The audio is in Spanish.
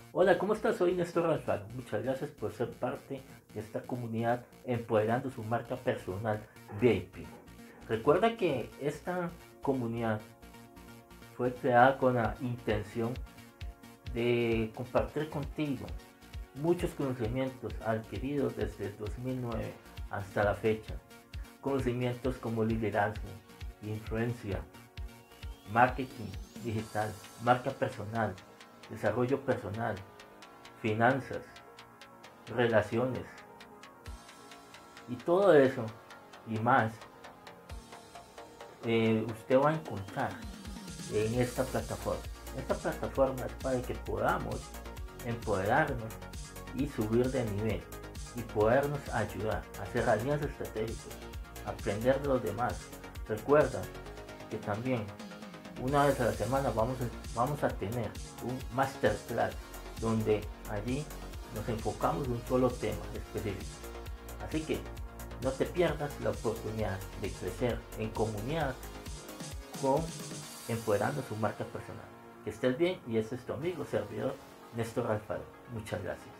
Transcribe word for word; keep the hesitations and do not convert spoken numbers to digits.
Hola, ¿cómo estás? Soy Néstor Alfaro. Muchas gracias por ser parte de esta comunidad empoderando su marca personal V I P. Recuerda que esta comunidad fue creada con la intención de compartir contigo muchos conocimientos adquiridos desde el dos mil nueve hasta la fecha. Conocimientos como liderazgo, influencia, marketing digital, marca personal, desarrollo personal, finanzas, relaciones y todo eso y más eh, usted va a encontrar en esta plataforma. Esta plataforma es para que podamos empoderarnos y subir de nivel y podernos ayudar a hacer alianzas estratégicas, aprender de los demás. Recuerda que también una vez a la semana vamos a, vamos a tener un masterclass donde allí nos enfocamos en un solo tema específico. Así que no te pierdas la oportunidad de crecer en comunidad con empoderando su marca personal. Que estés bien y este es tu amigo servidor Néstor Alfaro. Muchas gracias.